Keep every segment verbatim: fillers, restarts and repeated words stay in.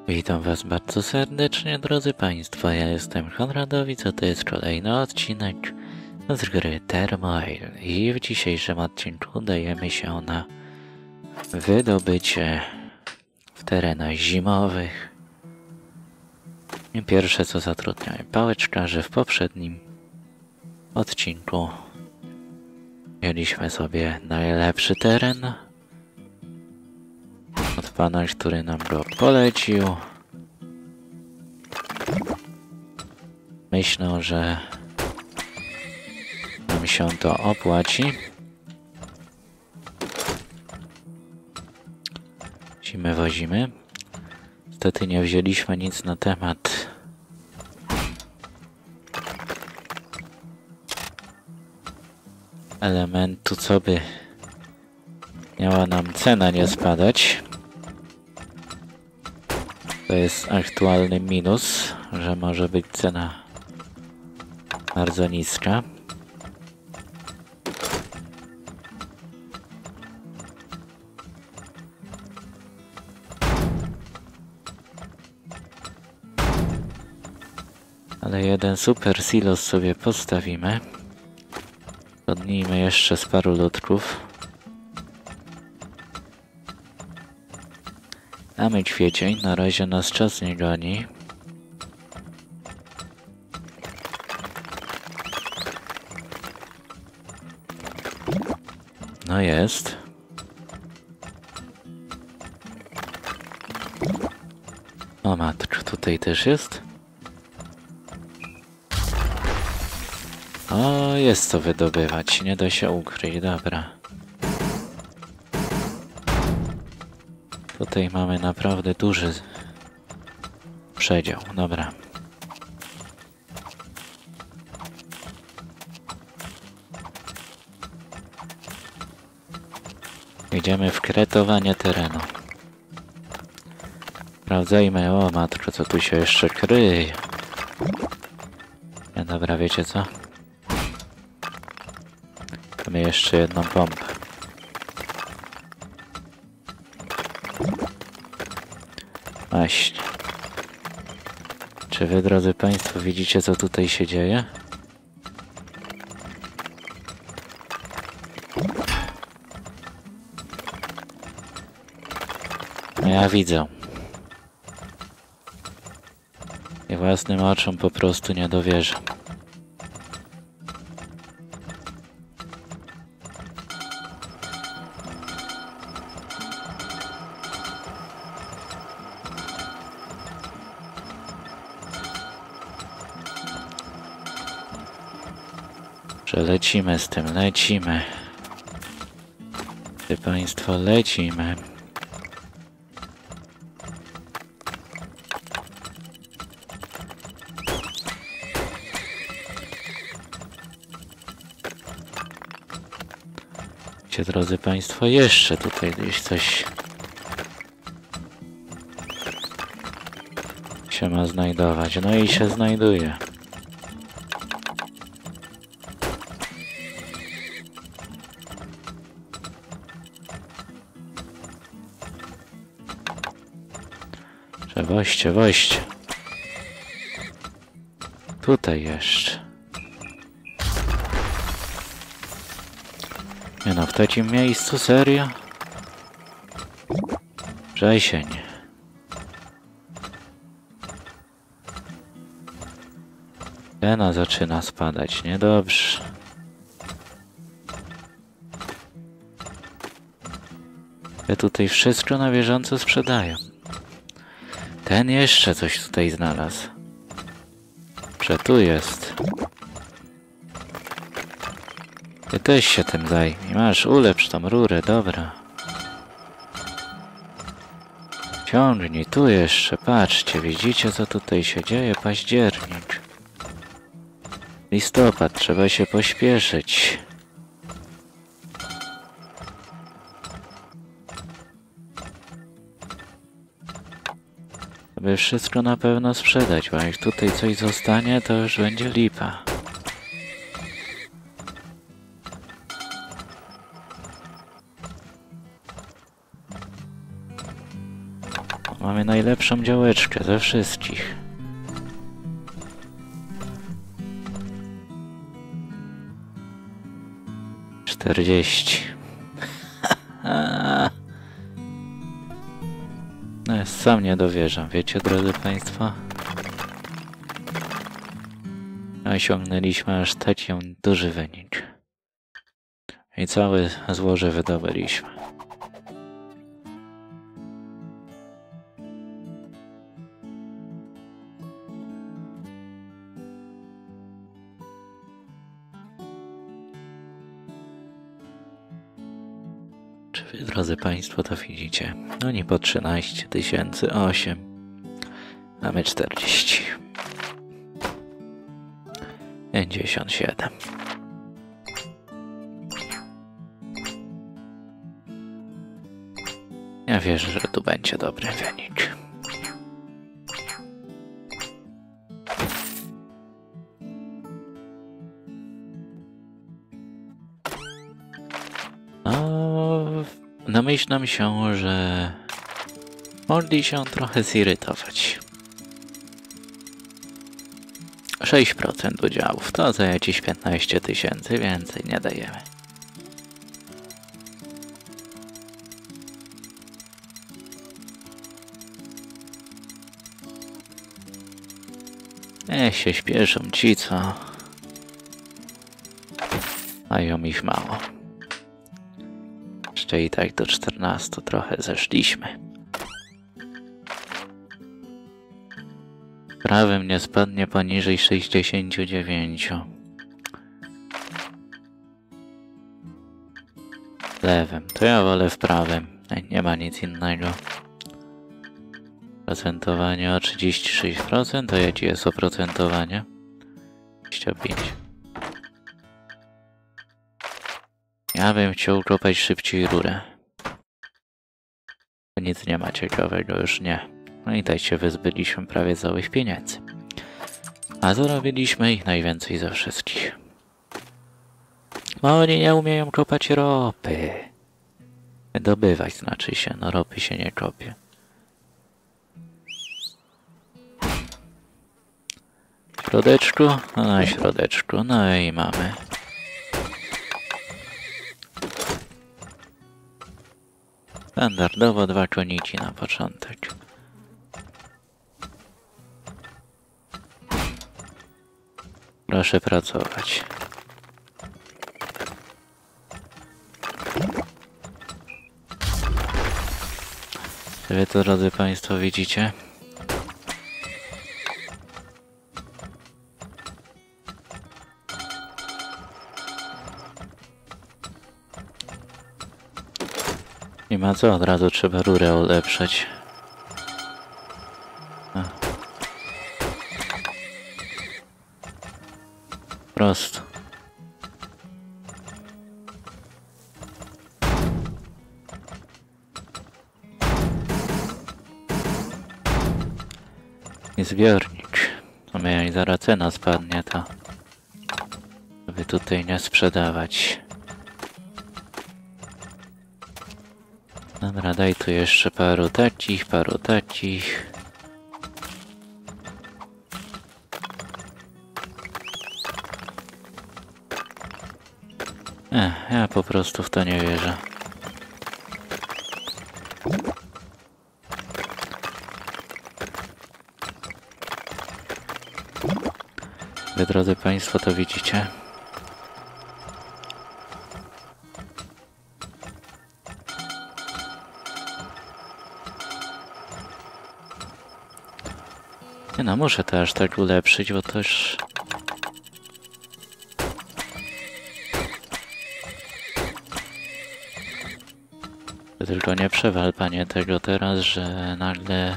Witam Was bardzo serdecznie, drodzy Państwo. Ja jestem Konradowic, a to jest kolejny odcinek z gry Thermoil. I w dzisiejszym odcinku udajemy się na wydobycie w terenach zimowych. I pierwsze co zatrudniamy pałeczkarze. W poprzednim odcinku mieliśmy sobie najlepszy teren od pana, który nam go polecił. Myślę, że nam się to opłaci. Zimy wozimy. Niestety nie wzięliśmy nic na temat elementu, co by miała nam cena nie spadać. To jest aktualny minus, że może być cena bardzo niska. Ale jeden super silos sobie postawimy. Podnijmy jeszcze z paru lotków. Mamy kwiecień, na razie nas czas nie goni. No jest. O matko, tutaj też jest. O, jest co wydobywać, nie da się ukryć, dobra. Tutaj mamy naprawdę duży przedział, dobra. Idziemy w kretowanie terenu. Sprawdzajmy, o matko, co tu się jeszcze kryje. No dobra, wiecie co? Mamy jeszcze jedną pompę. Właśnie. Czy wy, drodzy Państwo, widzicie, co tutaj się dzieje? No ja widzę. I własnym oczom po prostu nie dowierzam. Że lecimy z tym, lecimy. Ty Państwo, lecimy. Gdzie, drodzy Państwo, jeszcze tutaj gdzieś coś się ma znajdować. No i się znajduje. Woźcie, woźcie. Tutaj jeszcze. Nie no, w takim miejscu, serio? Wrzesień. Cena zaczyna spadać, niedobrze. Ja tutaj wszystko na bieżąco sprzedają. Ten jeszcze coś tutaj znalazł. Że tu jest. Ty też się tym zajmij. Masz, ulepsz tą rurę, dobra. Ciągnij, tu jeszcze, patrzcie, widzicie, co tutaj się dzieje? Październik. Listopad, trzeba się pośpieszyć. By wszystko na pewno sprzedać, bo jak tutaj coś zostanie, to już będzie lipa. mamy najlepszą działeczkę ze wszystkich. czterdzieści. No, sam nie dowierzam, wiecie, drodzy Państwo? Osiągnęliśmy aż taki duży wynik. I całe złoże wydobyliśmy. Czy wy, drodzy Państwo, to widzicie? Oni po trzynaście tysięcy, osiem, a my czterdzieści. pięćdziesiąt siedem. Ja wierzę, że tu będzie dobry wynik. No, domyślam się, że mogli się trochę zirytować. sześć procent udziałów, to za jakieś piętnaście tysięcy, więcej nie dajemy. Niech się śpieszą ci, co mają ich mało. Jeszcze i tak do czternastu trochę zeszliśmy. Prawym nie spadnie poniżej sześćdziesięciu dziewięciu. Lewym, to ja wolę w prawym. Nie ma nic innego. Procentowanie o trzydzieści sześć procent, a jakie jest oprocentowanie? dwadzieścia pięć. Ja bym chciał kopać szybciej rurę. Nic nie ma ciekawego, już nie. No i tak się wyzbyliśmy prawie całych pieniędzy. A zarobiliśmy ich najwięcej ze wszystkich. Bo oni nie umieją kopać ropy. Wydobywać znaczy się, no ropy się nie kopie. W środeczku, no na środeczku, no i mamy. Standardowo dwa koniki na początek. Proszę pracować. Czy wy to, drodzy Państwo, widzicie? Nie ma co, od razu trzeba rurę ulepszać. A. Prosto. I zbiornik. To miała i zaraz cena spadnie, to żeby tutaj nie sprzedawać. Dobra, daj tu jeszcze paru takich, paru takich. Ech, ja po prostu w to nie wierzę. Wy, drodzy Państwo, to widzicie? Nie no, muszę to aż tak ulepszyć, bo to już... Tylko nie przewal, panie, tego teraz, że nagle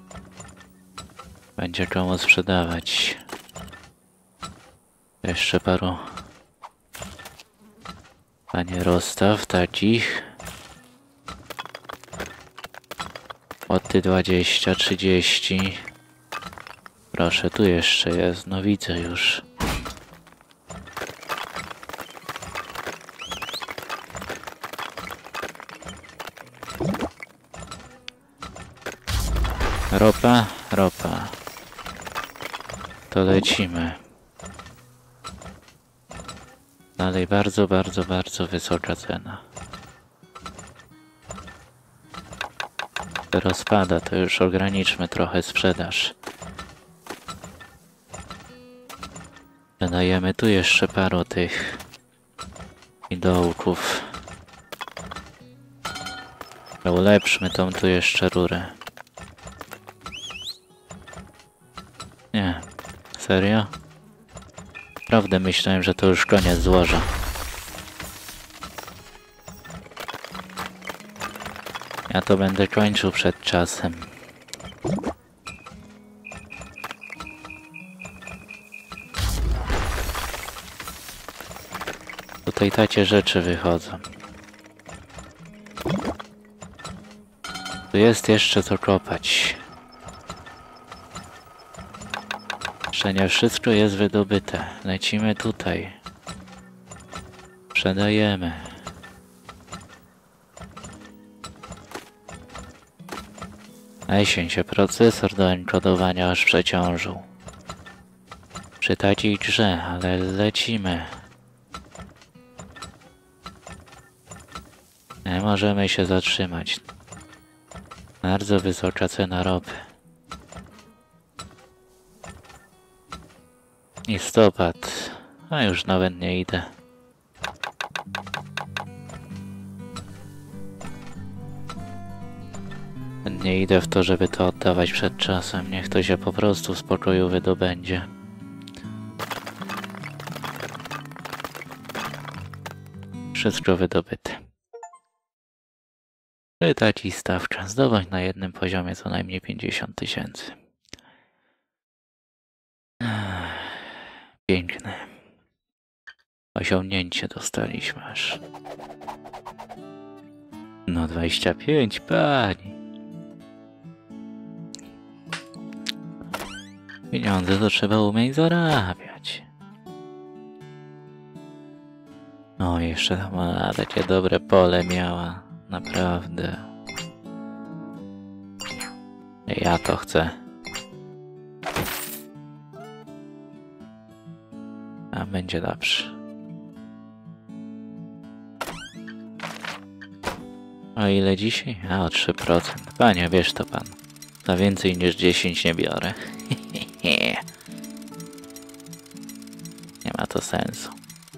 będzie komu sprzedawać. Jeszcze paru, panie, rozstaw takich. Łoty dwadzieścia, trzydzieści. Proszę, tu jeszcze jest, no widzę już. Ropa, ropa. To lecimy. Dalej bardzo, bardzo, bardzo wysoka cena. Rozpada, to już ograniczmy trochę sprzedaż. Dodajemy tu jeszcze paru tych dołków. Ulepszmy tą tu jeszcze rurę. Nie, serio? Naprawdę myślałem, że to już koniec złoża. Ja to będę kończył przed czasem. Tutaj takie rzeczy wychodzą. Tu jest jeszcze co kopać. Jeszcze nie wszystko jest wydobyte. Lecimy tutaj. Sprzedajemy. Jesień się procesor do enkodowania aż przeciążył. Przy takiej grze, ale lecimy. Nie możemy się zatrzymać. Bardzo wysoka cena ropy. Listopad. A już nawet nie idę. Nie idę w to, żeby to oddawać przed czasem. Niech to się po prostu w spokoju wydobędzie. Wszystko wydobyte. I taki stawka. Zdobądź na jednym poziomie co najmniej pięćdziesiąt tysięcy. Piękne. Osiągnięcie dostaliśmy aż. No dwadzieścia pięć, pani. Pieniądze to trzeba umieć zarabiać. O, jeszcze tam a, takie dobre pole miała. Naprawdę. Ja to chcę. A będzie dobrze. O ile dzisiaj? A o trzy procent. Panie, wiesz to pan. Za więcej niż dziesięć nie biorę. Nie ma to sensu.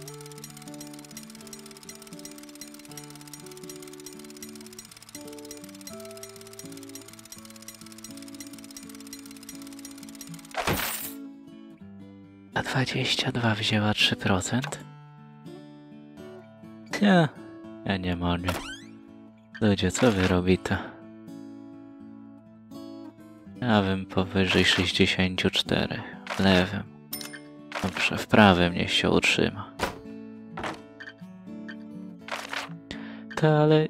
A dwadzieścia dwa wzięła trzy procent? Ja, ja nie mogę. Ludzie, co wy robicie? Ja bym powyżej sześćdziesiąt cztery. W lewym. Dobrze, w prawym niech się utrzyma. To ale...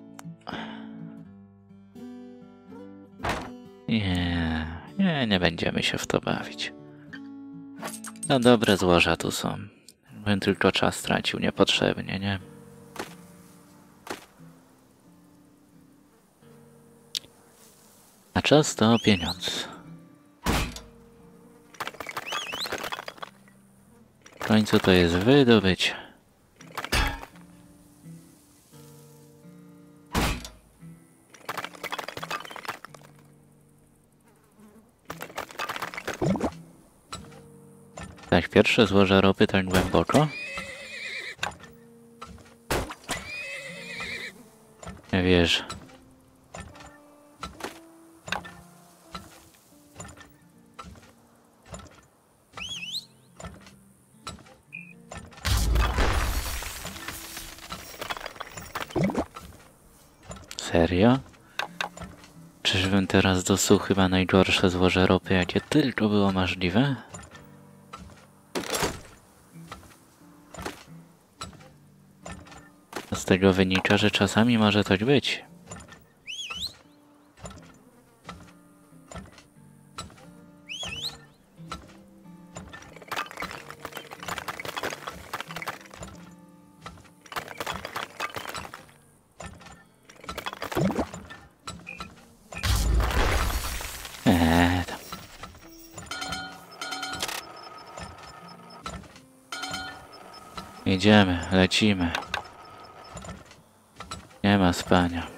Nie, nie, nie będziemy się w to bawić. No dobre złoża tu są. Bym tylko czas stracił niepotrzebnie, nie? A czas to pieniądz. W końcu to jest wydobycie. Tak, pierwsze złoże ropy tak głęboko. Nie wierzę. Serio? Czyżbym teraz dosuł chyba najgorsze złoże ropy, jakie tylko było możliwe? Z tego wynika, że czasami może tak być. Eee. Idziemy, lecimy. Nie ma spania.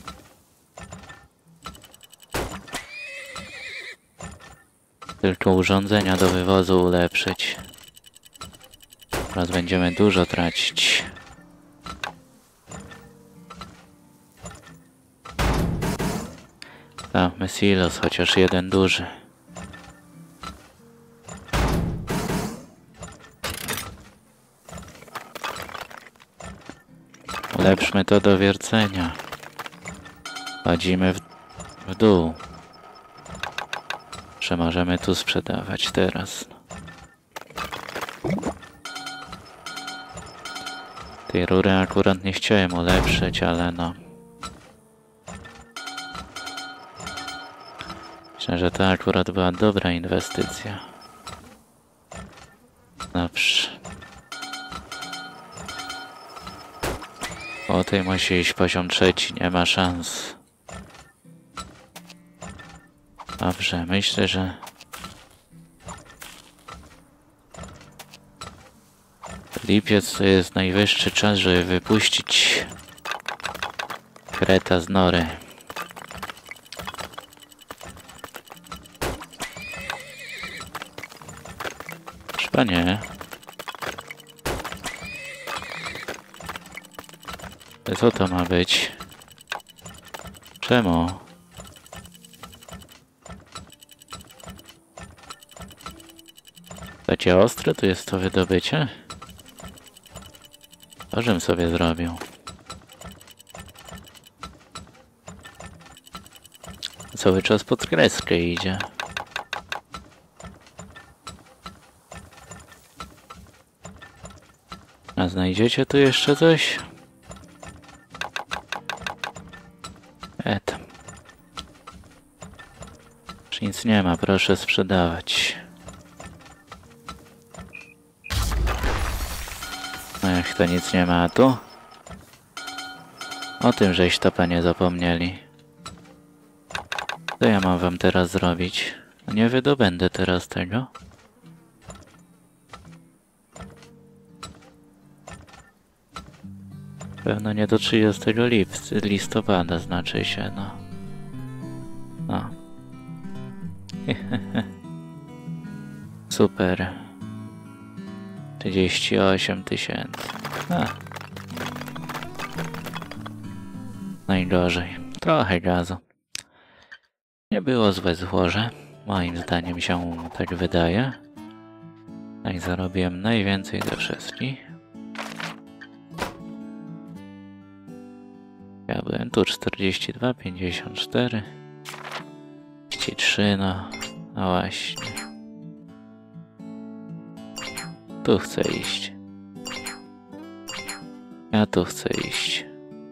Tylko urządzenia do wywozu ulepszyć. Teraz będziemy dużo tracić. Damy silos, chociaż jeden duży. Ulepszmy to do wiercenia. Chodzimy w, w dół. Że możemy tu sprzedawać teraz. Tej rury akurat nie chciałem ulepszyć, ale no. Myślę, że to akurat była dobra inwestycja. Dobrze. O tej musi iść poziom trzeci, nie ma szans. Dobrze, myślę, że... Lipiec to jest najwyższy czas, żeby wypuścić kreta z nory. Chyba nie. Co to ma być? Czemu? Takie ostre tu jest to wydobycie? To żem sobie zrobił. Cały czas pod kreskę idzie. A znajdziecie tu jeszcze coś? E tam. Już nic nie ma, proszę sprzedawać. No jak to nic nie ma tu? O tym żeś to panie zapomnieli. Co ja mam wam teraz zrobić? Nie wydobędę teraz tego. Pewno nie do trzydziestego listopada, znaczy się, no. No. Super. trzydzieści osiem tysięcy. Najgorzej. Trochę gazu. Nie było złe złoże. Moim zdaniem się tak wydaje. A i zarobiłem najwięcej ze wszystkich. Ja byłem tu czterdzieści dwa, pięćdziesiąt cztery, trzydzieści trzy, no, no właśnie. Tu chcę iść. Ja tu chcę iść.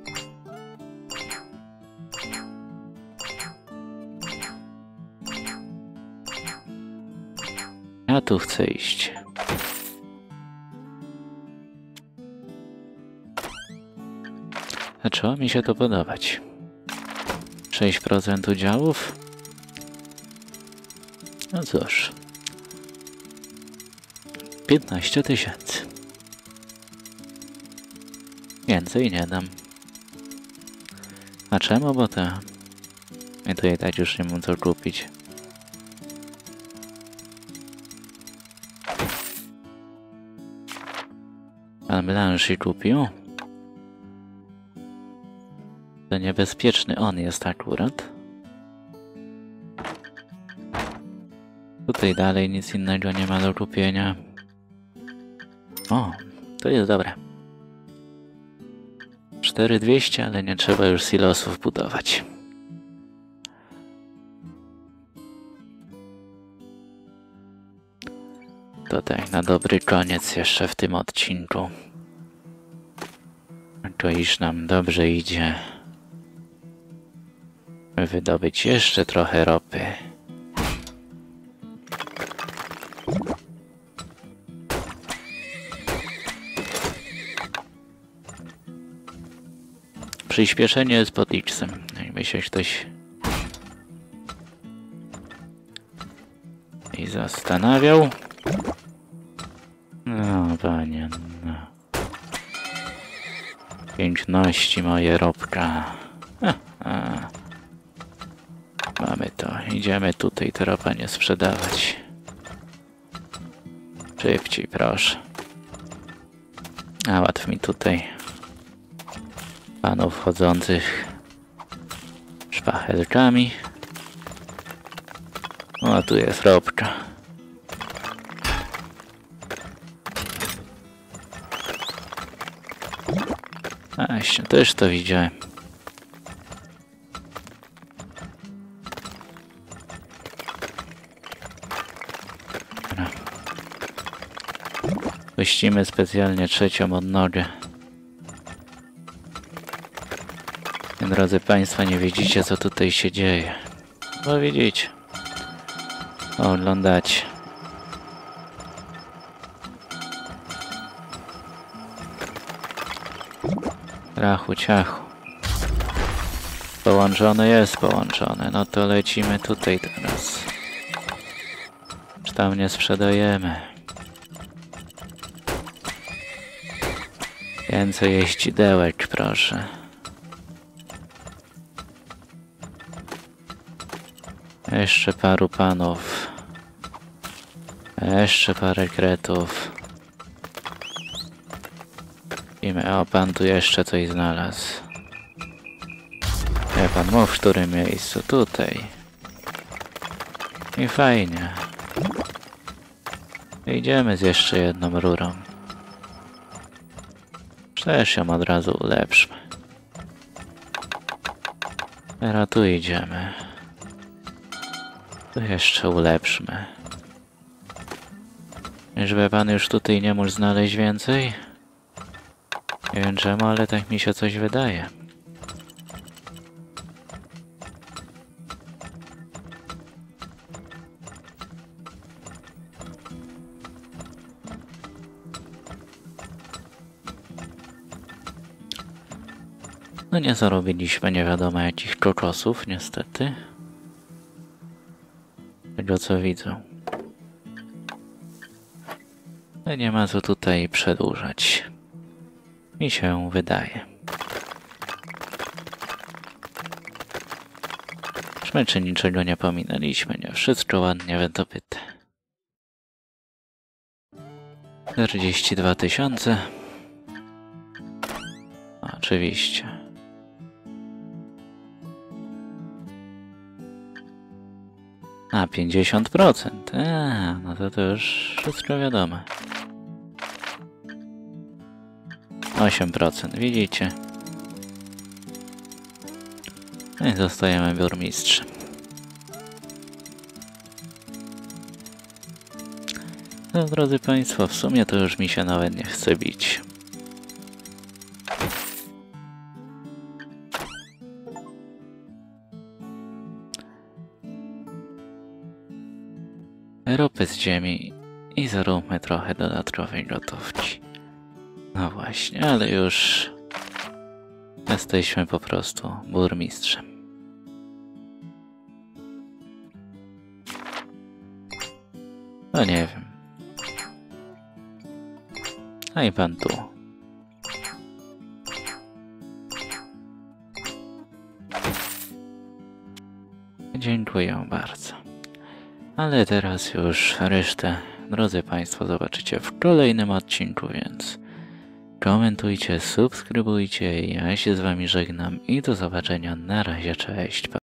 Ja tu chcę iść. Zaczęło mi się to podobać. sześć procent udziałów? No cóż. piętnaście tysięcy. Więcej nie dam. A czemu? Bo to... I tu i tak już nie mam co kupić. Pan Blanche kupił. To niebezpieczny on jest akurat. Tutaj dalej nic innego nie ma do kupienia. O, to jest dobre. cztery tysiące dwieście, ale nie trzeba już silosów budować. To tak na dobry koniec jeszcze w tym odcinku. To iż nam dobrze idzie wydobyć jeszcze trochę ropy. Przyspieszenie z pod X-em. Jakby się ktoś i zastanawiał. No panie, no. Piękności moje robka. Ha, ha. Mamy to. Idziemy tutaj tropa nie sprzedawać. Szybciej, proszę. Załatw mi tutaj panów chodzących szpachelkami. O, tu jest robka. Właśnie, też to widziałem. Puścimy specjalnie trzecią odnogę. Drodzy Państwo, nie widzicie, co tutaj się dzieje. Bo widzicie. Oglądacie. Rachu, ciachu. Połączone jest połączone. No to lecimy tutaj teraz. Czy tam nie sprzedajemy? Więcej jeździdełek, proszę. Jeszcze paru panów. Jeszcze parę kretów. Widzimy, o, pan tu jeszcze coś znalazł. Ja pan mów, w którym miejscu? Tutaj. I fajnie. Idziemy z jeszcze jedną rurą. Też ją od razu ulepszmy. Teraz tu idziemy. Tu jeszcze ulepszmy. Żeby pan już tutaj nie mógł znaleźć więcej? Nie wiem czemu, ale tak mi się coś wydaje. No nie zarobiliśmy nie wiadomo jakich kokosów, niestety. Tego co widzę. No nie ma co tutaj przedłużać. Mi się wydaje. My czy niczego nie pominęliśmy, nie? Wszystko ładnie wydobyte. czterdzieści dwa tysiące. Oczywiście. A, pięćdziesiąt procent. A, no to to już wszystko wiadomo. osiem procent, widzicie? No i zostajemy burmistrzem. No, drodzy Państwo, w sumie to już mi się nawet nie chce bić. Ropy z ziemi i zaróbmy trochę dodatkowej gotówki. No właśnie, ale już jesteśmy po prostu burmistrzem. No nie wiem. A i pan tu. Dziękuję bardzo. Ale teraz już resztę, drodzy Państwo, zobaczycie w kolejnym odcinku, więc komentujcie, subskrybujcie, ja się z Wami żegnam i do zobaczenia, na razie, cześć.